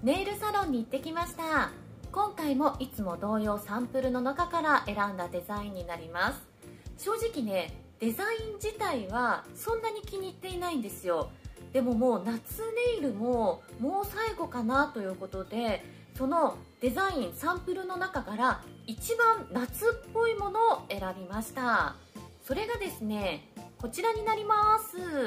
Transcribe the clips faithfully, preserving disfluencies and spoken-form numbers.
ネイルサロンに行ってきました。今回もいつも同様サンプルの中から選んだデザインになります。正直ね、デザイン自体はそんなに気に入っていないんですよ。でももう夏ネイルももう最後かなということで、そのデザインサンプルの中から一番夏っぽいものを選びました。それがですね、こちらになります。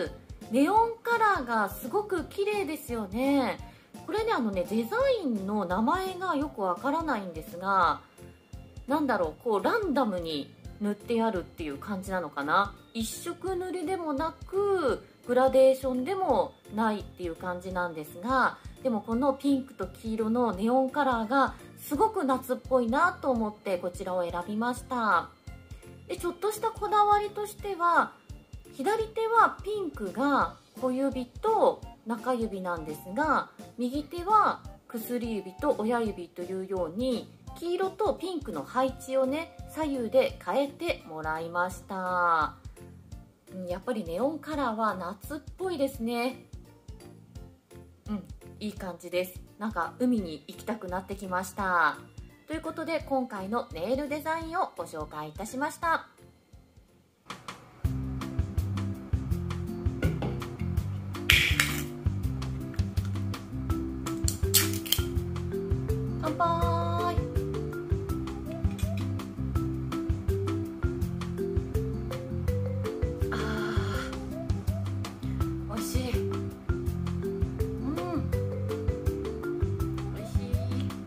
ネオンカラーがすごく綺麗ですよね。これね、あのね、デザインの名前がよくわからないんですが、なんだろう、こうランダムに塗ってあるっていう感じなのかな。一色塗りでもなくグラデーションでもないっていう感じなんですが、でもこのピンクと黄色のネオンカラーがすごく夏っぽいなと思ってこちらを選びました。でちょっとしたこだわりとしては、左手はピンクが小指と中指なんですが、右手は薬指と親指というように黄色とピンクの配置をね、左右で変えてもらいました。やっぱりネオンカラーは夏っぽいですね。うん、いい感じです。なんか海に行きたくなってきました。ということで今回のネイルデザインをご紹介いたしました。乾杯。あー、美味しい。うん、美味しい。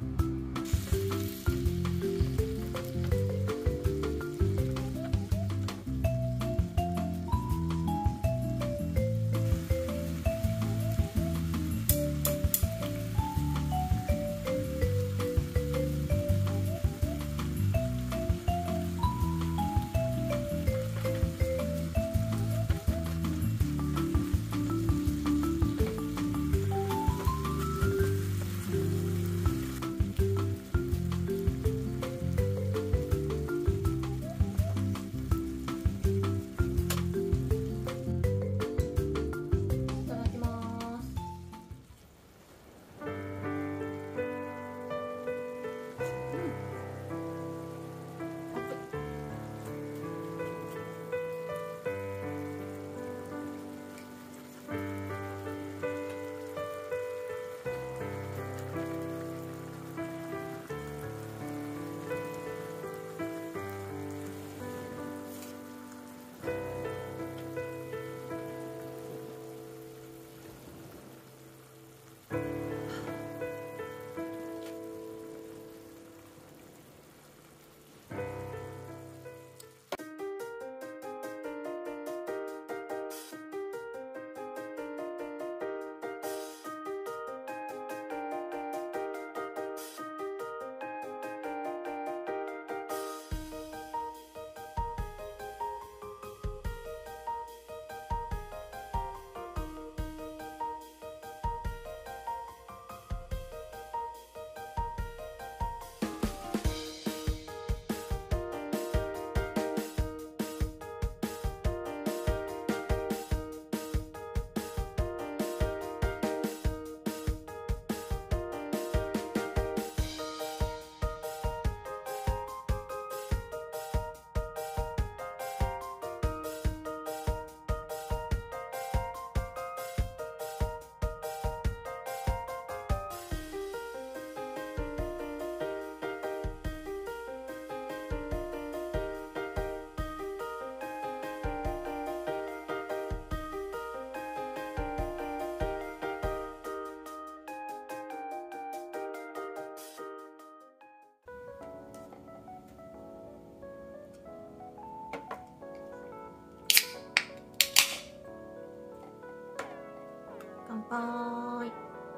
乾杯。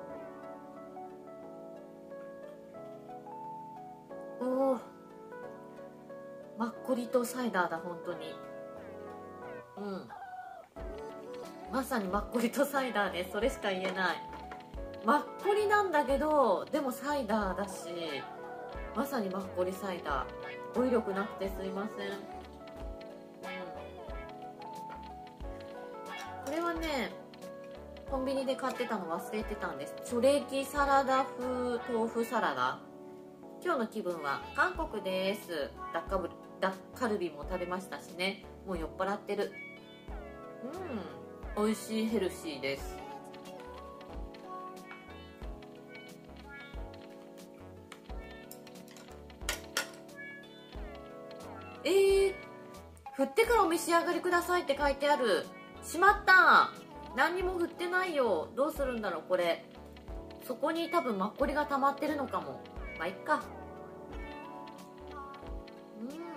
おー、マッコリとサイダーだ、本当に。うん、まさにマッコリとサイダーです。それしか言えない。マッコリなんだけどでもサイダーだし、まさにマッコリサイダー。語彙力なくてすいません。うん、これはね、こンビニで買ってたの忘れてたんです。チョレギサラダ風豆腐サラダ。今日の気分は韓国です。ダッカブダッカルビも食べましたしね。もう酔っ払ってる。うん、美味しい、ヘルシーです。えー、振ってからお召し上がりくださいって書いてある。しまった。何にも振ってないよ。どうするんだろうこれ。そこに多分マッコリが溜まってるのかも。まあいっか。うん。